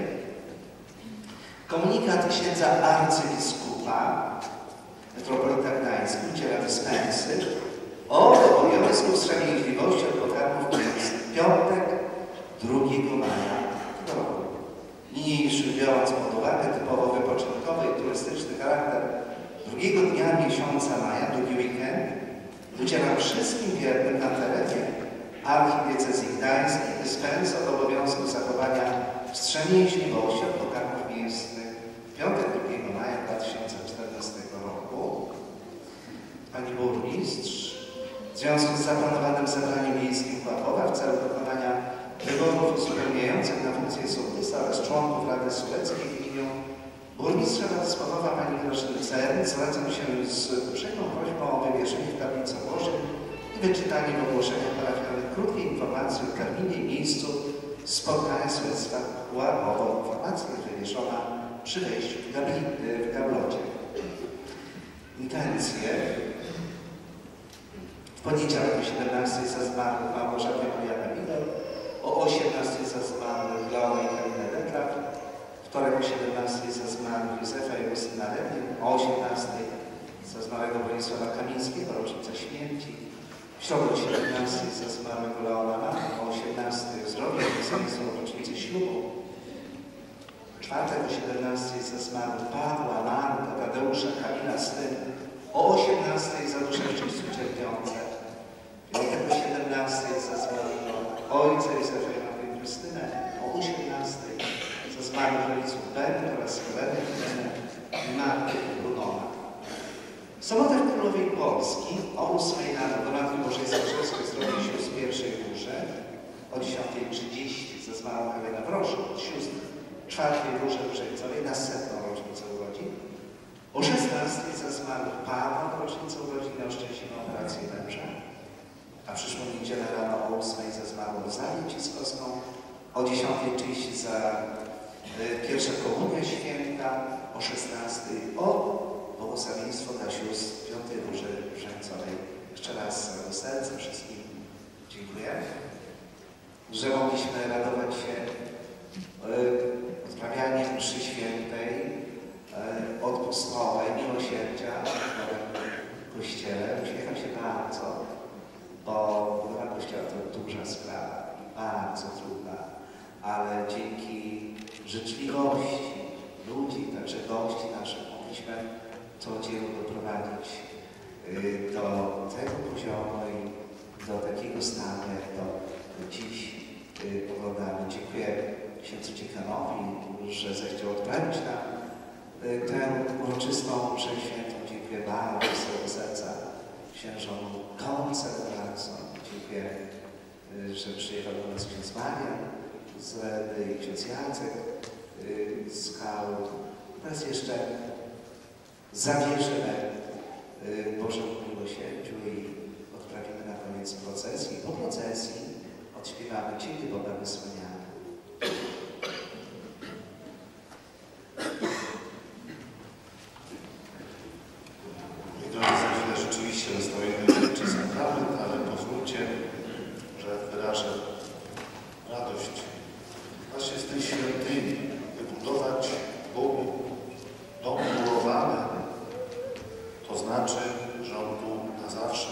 Komunikat księdza arcybiskupa metropolita Gdański udziela dyspensy o obowiązku wstrzemięźliwości od pokarmów mięsnych. Piątek 2 maja w roku. Niniejszy, biorąc pod uwagę typowo wypoczynkowy i turystyczny charakter drugiego dnia miesiąca maja, drugi weekend, udzielam wszystkim wiernym na terenie archidiecezji gdańskiej dyspens od obowiązku zachowania wstrzemięźliwości od pokarmów mięsnych w piątek 2 maja 2014 roku. Pani burmistrz, w związku z zaplanowanym zebraniem miejskim Łapowa w celu dokonania wyborów uzupełniających na funkcję sołtysa oraz członków Rady Sołeckiej w imieniu burmistrza Władysławowa pani Grażyny Cern zwracam się z uprzejmą prośbą o wywieszenie w tablicy ogłoszeń i wyczytanie w ogłoszeniach parafialnych krótkiej informacji o terminie i miejscu spotkania sołectwa Łapowo. Informacja jest wywieszona przy wejściu w gablocie. Intencje. W poniedziałek o 17 za zmarłych Małgorzaty Marianna Widel, o 18 za zmarłych Leona i Kalinę Detraf, wtorek o 17 za zmarłych Józefa i Justyna Rewin, o 18 za zmarłego Bronisława Kamińskiego, rocznica śmierci, w środę o 17 za zmarłego Leona Mama, o 18 zdrowie i rocznicy ślubu, w czwartek o 17 za zmarłych Pawła, Marta, Tadeusza, Kamila, Styn, o 18 za dusze czyściu cierpiące, piątek o 17 za zmarłego ojca Józefa i matkę Krystynę, o 18 za zmarłych rodziców Beny oraz Heleny, i Marty Brunona. W sobotę w Królowej Polski o 8 rano do Matki Bożej Zakrzeskiej Zdrowie Sióstr Pierwszej Róży, o 10:30 za zmarłą Helenę Wroszą, od sióstr Czwartej Róży Różańcowej na 100. rocznicę urodzin, o 16 za zmarłych Pawła w rocznicę urodzin na szczęśliwą operację węża, a przyszłą niedzielę rano o 8 za zmarłą Rozalię Ciskowską, o 10:30 za pierwsza komunia święta, o 16 o błogosławieństwo dla sióstr Piątej Róży Różańcowej. Jeszcze raz z całego serca wszystkim dziękuję, że mogliśmy radować się odprawianiem mszy świętej odpustkowej, miłosierdzia w Kościele. Uśmiecham się bardzo, bo budowa Kościoła to duża sprawa, bardzo trudna, ale dzięki życzliwości ludzi, także gości naszych, mogliśmy to dzieło doprowadzić do tego poziomu i do takiego stanu, jak to dziś oglądamy. Dziękuję księdzu dziekanowi, że zechciał odprawić nam tę uroczystą mszę świętą. Dziękuję bardzo z całego serca księżom konsekwencjom. Dziękuję, że przyjechał do nas ksiądz Marian z Redy i ksiądz Jacek z Kału. Teraz jeszcze zawierzymy Bożemu miłosierdziu i odprawimy na koniec procesji. Po procesji odśpiewamy Ciebie, Boga wysłaniamy. Rzeczywiście rozstawiamy czy sakrament, ale pozwólcie, że wyrażę radość właśnie z tej świątyni, wybudować Bogu dom murowany, to znaczy, że On tu na zawsze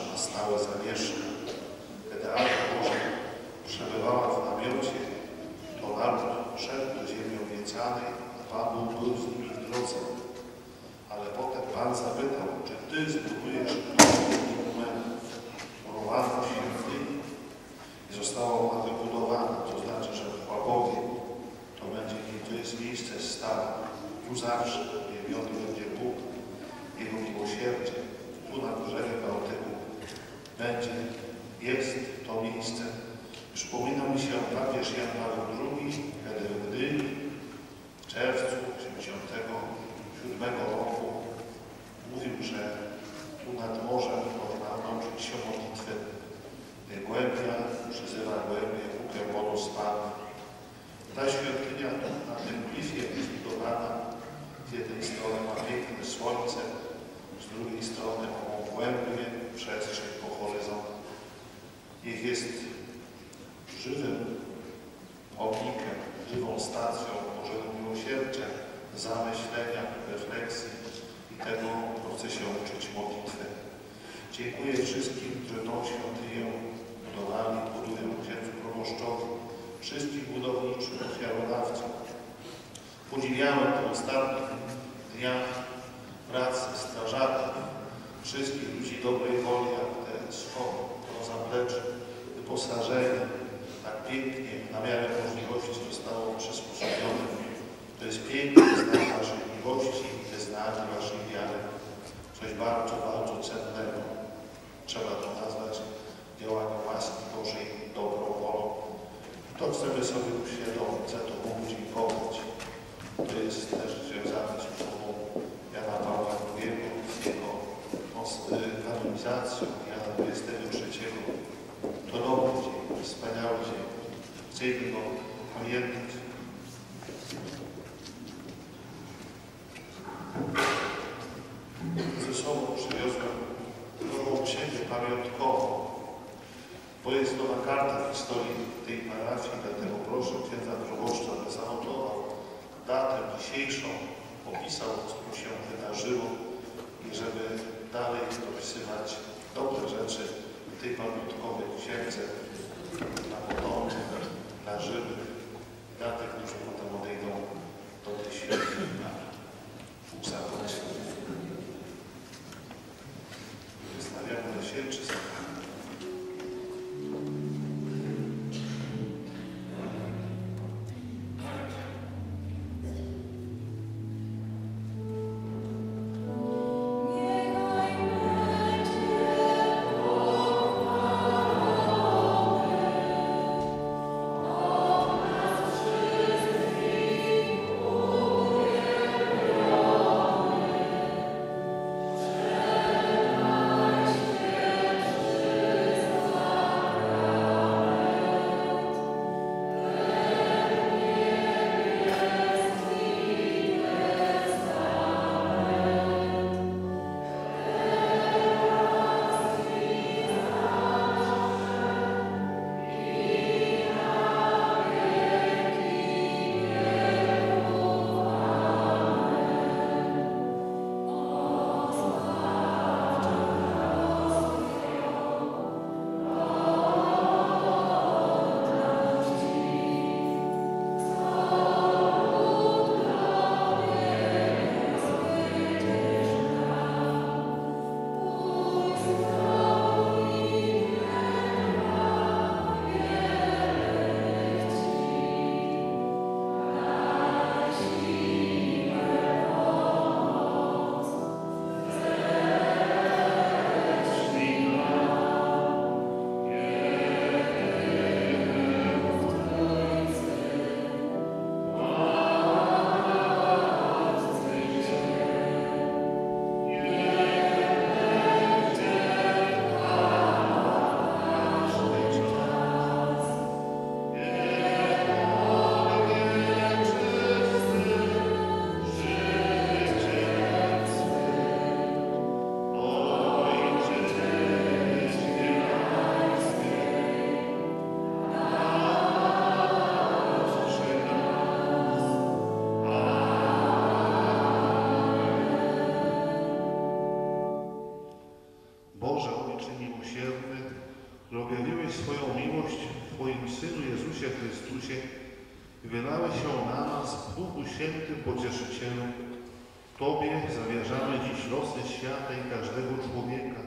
jest to miejsce. Przypomina mi się papież Jan Paweł II, kiedy w Gdyni w czerwcu 1987 roku mówił, że tu nad morzem można nauczyć się modlitwy. Głębia przyzywa głębię, kukę wodospadu. Ta świątynia na tym klifie jest zbudowana. Z jednej strony ma piękne słońce, z drugiej strony ową głębię, przestrzeń po horyzont. Niech jest żywym pomnikiem, żywą stacją Bożego Miłosierdzia, zamyślenia, refleksji i tego, kto chce się uczyć modlitwy. Dziękuję wszystkim, którzy tą świątynię budowali, budują księdzu proboszczowi, wszystkim budowniczym, ofiarodawcom. Podziwiałem w ostatnich dniach pracy strażaków, wszystkich ludzi dobrej woli, jak te schody, to zaplecze, wyposażenie, tak pięknie, na miarę możliwości zostało przysposobione. To jest piękny znak waszej miłości, wyznanie waszej wiary. Coś bardzo, bardzo cennego. Trzeba to nazwać działaniem łaski Bożej, dobrą wolą. To chcemy sobie uświadomić, za to Bogu dziękować. To jest też związane z osobą Jana Pawła II, z jego kanonizacją Jana 23. To dobry dzień, wspaniały dzień. Chcemy go pamiętać. Ze sobą przywiozłem nową księgę pamiątkową. To jest nowa karta w historii tej parafii, dlatego proszę księdza proboszcza, aby zanotował datę dzisiejszą, opisał, co tu się wydarzyło i żeby dalej dopisywać dobre rzeczy w tej pamiątkowej księdze dla potomnych, dla żywych, dla tych, którzy potem odejdą do tej świętej na Bóg zapłaci. Wystawiamy najświętszy sakrament. Wylałeś się na nas, Duchu Święty Pocieszycielu. Tobie zawierzamy dziś losy świata i każdego człowieka.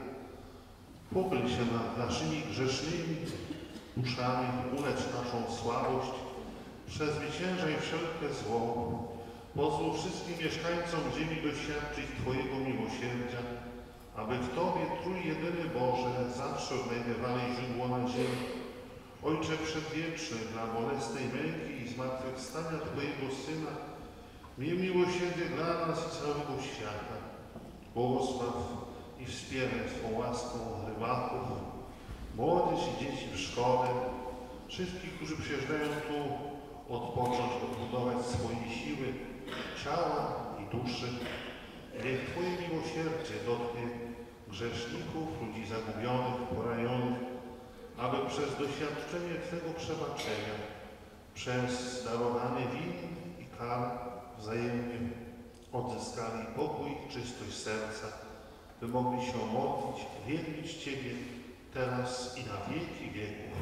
Pochyl się nad naszymi grzesznymi duszami, ulecz naszą słabość, przezwyciężaj wszelkie zło. Pozwól wszystkim mieszkańcom ziemi doświadczyć Twojego miłosierdzia. aby w Tobie, Trójjedyny Boże, zawsze odnajdywali źródło nadziei. Ojcze Przedwieczny, dla bolesnej męki i zmartwychwstania Twojego Syna, miej miłosierdzie dla nas i całego świata. Błogosław i wspieraj Twą łaską rybaków, młodych i dzieci w szkole, wszystkich, którzy przyjeżdżają tu odpocząć, odbudować swoje siły, ciała i duszy. Niech Twoje miłosierdzie dotknie grzeszników, ludzi zagubionych, porajonych, aby przez doświadczenie Twego przebaczenia, przez darowanie win i kar wzajemnie odzyskali pokój i czystość serca, by mogli się modlić, wielbić Ciebie teraz i na wieki wieków.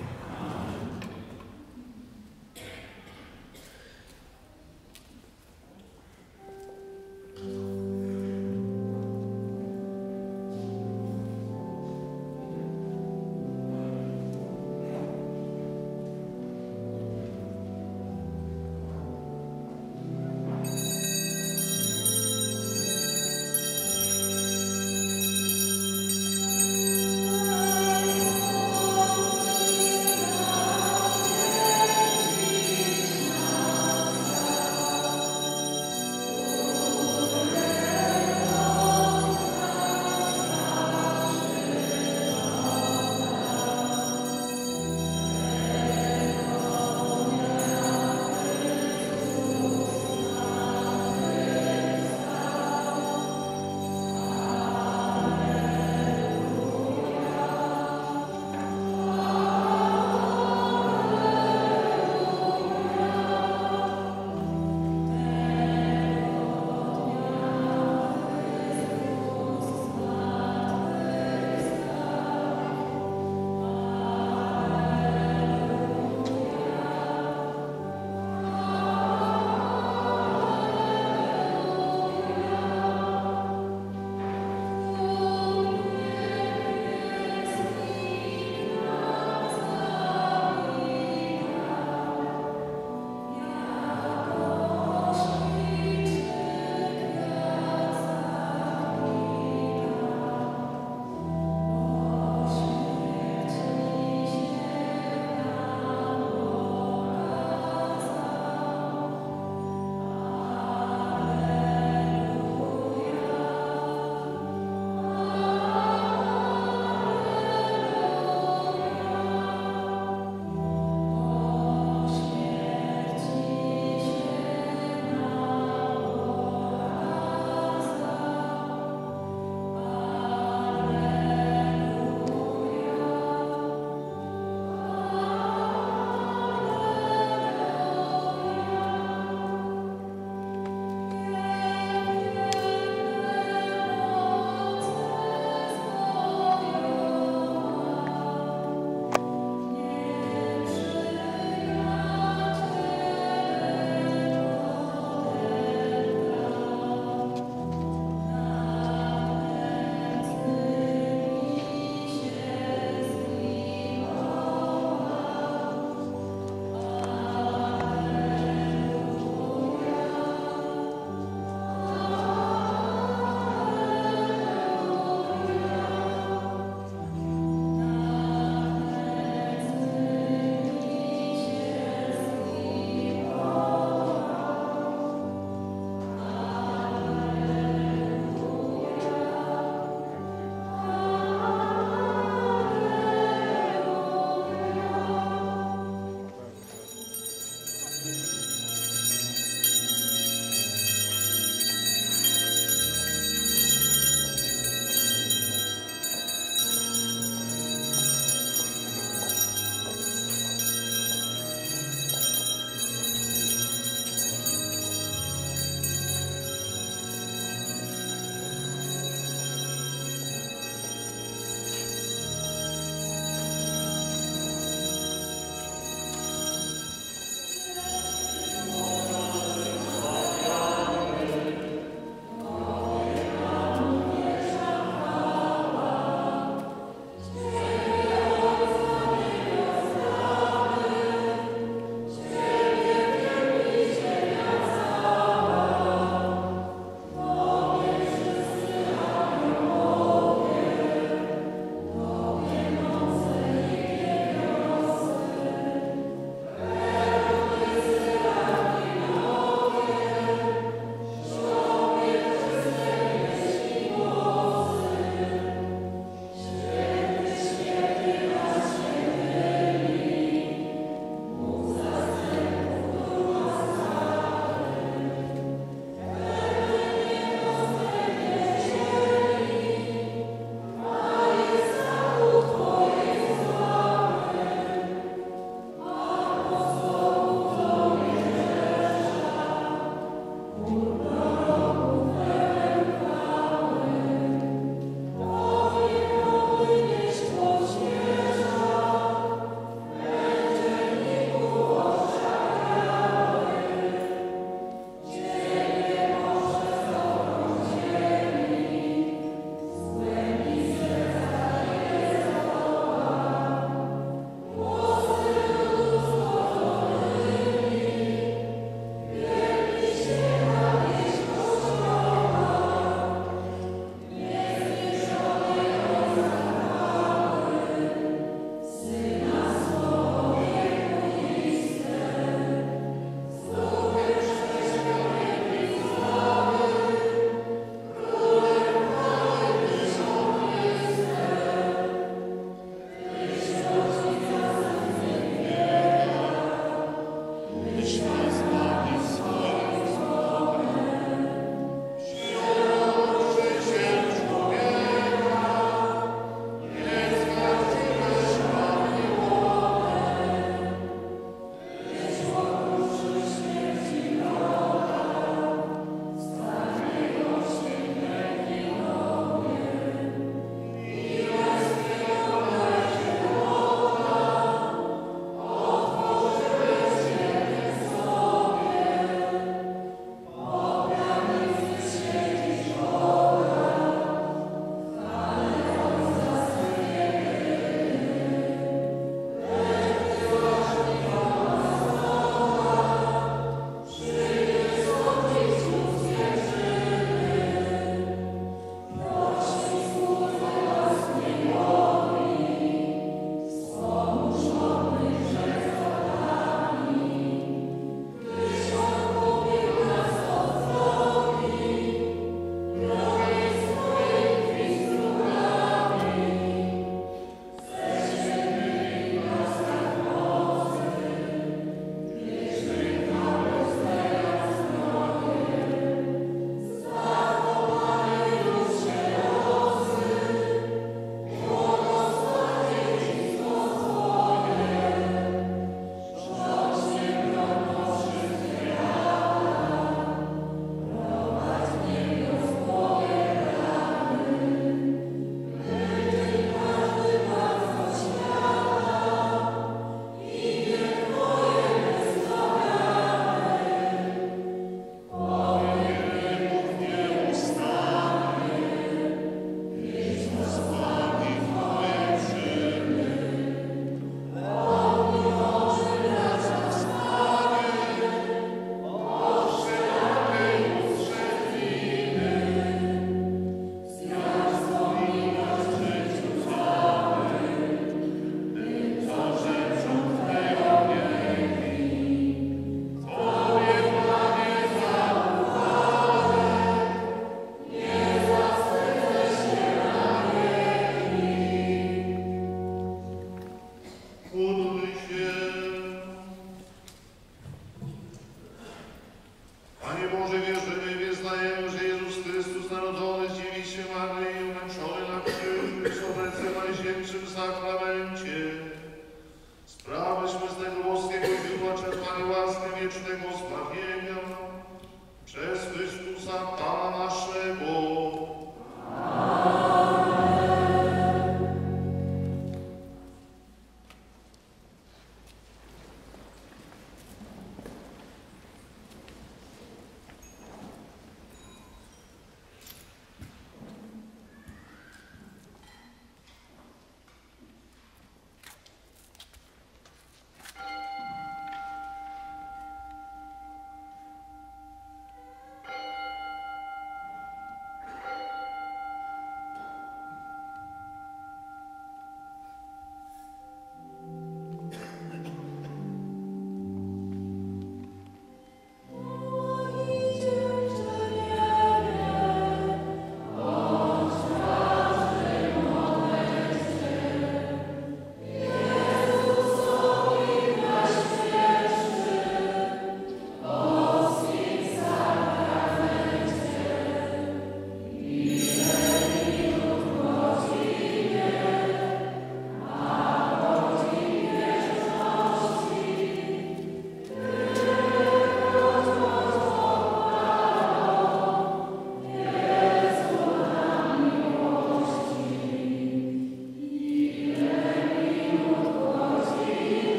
sakramencie. Sprawyśmy z tego boskiego źródła czerpali łaskę wiecznego